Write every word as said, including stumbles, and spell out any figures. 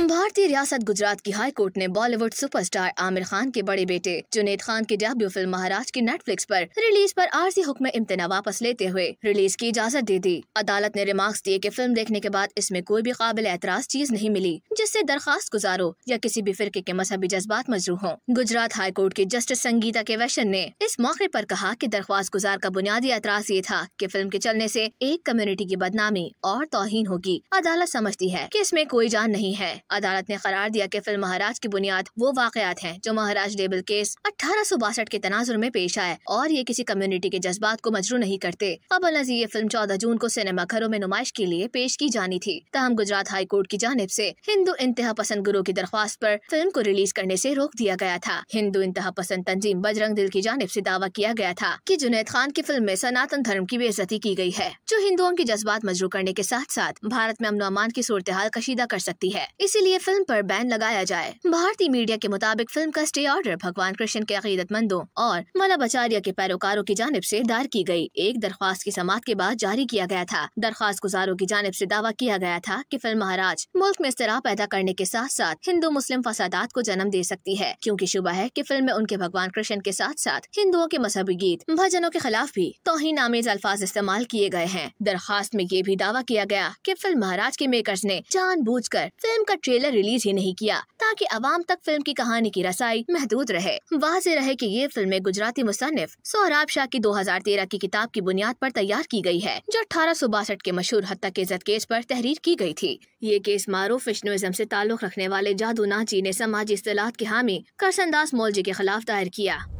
भारतीय रियासत गुजरात की हाई कोर्ट ने बॉलीवुड सुपरस्टार आमिर खान के बड़े बेटे जुनैद खान की डेब्यू फिल्म महाराज की नेटफ्लिक्स पर रिलीज पर आरजी हुक्म इम्तना वापस लेते हुए रिलीज की इजाजत दे दी। अदालत ने रिमार्क्स दिए कि फिल्म देखने के बाद इसमें कोई भी काबिल एतराज चीज नहीं मिली जिससे दरखास्त गुजारो या किसी भी फिरके के मजहबी जज्बात मजरू हों। गुजरात हाई कोर्ट की जस्टिस संगीता के वैशन ने इस मौके पर कहा कि दरख्वास्त गुजार का बुनियादी एतराज ये था कि फिल्म के चलने से एक कम्युनिटी की बदनामी और तौहीन होगी। अदालत समझती है कि इसमें कोई जान नहीं है। अदालत ने करार दिया कि फिल्म महाराज की बुनियाद वो वाकयात हैं जो महाराज लेबल केस अठारह सौ बासठ के तनाजुर में पेश आए और ये किसी कम्युनिटी के जज्बात को मजरू नहीं करते। कबल नज़ीर ये फिल्म चौदह जून को सिनेमा घरों में नुमाइश के लिए पेश की जानी थी। तहम गुजरात हाई कोर्ट की जानिब से हिंदू इंतहा पसंद गुरों की दरख्वास्त पर फिल्म को रिलीज करने से रोक दिया गया था। हिंदू इंतहा पसंद तंजीम बजरंग दल की जानिब से दावा किया गया था कि जुनैद खान की फिल्म में सनातन धर्म की बेइज्जती की गई है जो हिंदुओं के जज्बात मजरू करने के साथ साथ भारत में अमन अमान की सूरत हाल कशीदा कर सकती है, इसीलिए फिल्म पर बैन लगाया जाए। भारतीय मीडिया के मुताबिक फिल्म का स्टे ऑर्डर भगवान कृष्ण के अकीदतमंदों और मलाबाचार्य के पैरोकारों की जानिब से दायर की गई एक दरख्वास्त की समाअत के बाद जारी किया गया था। दरख्वास्त गुजारों की जानिब से दावा किया गया था कि फिल्म महाराज मुल्क में इस्तराब पैदा करने के साथ साथ हिंदू मुस्लिम फसादात को जन्म दे सकती है, क्योंकि शुबा है कि फिल्म में उनके भगवान कृष्ण के साथ साथ हिंदुओं के मजहबी गीत भजनों के खिलाफ भी तौहीन आमेज अल्फाज इस्तेमाल किए गए हैं। दरख्वास्त में ये भी दावा किया गया कि फिल्म महाराज के मेकर्स ने जानबूझकर फिल्म का ट्रेलर रिलीज ही नहीं किया ताकि अवाम तक फिल्म की कहानी की रसाई महदूद रहे। वाज़ेह रहे कि ये फिल्म गुजराती मुसन्निफ सोहराब शाह की दो हजार तेरह की किताब की बुनियाद पर तैयार की गई है जो अठारह सौ बासठ के मशहूर हत्या के इज्जत केस पर तहरीर की गई थी। ये केस मारूफ विष्णुइज्म से ताल्लुक रखने वाले जादू नाची ने समाजी इस्तिलाहत के हामी करसनदास मौलवी के खिलाफ दायर किया।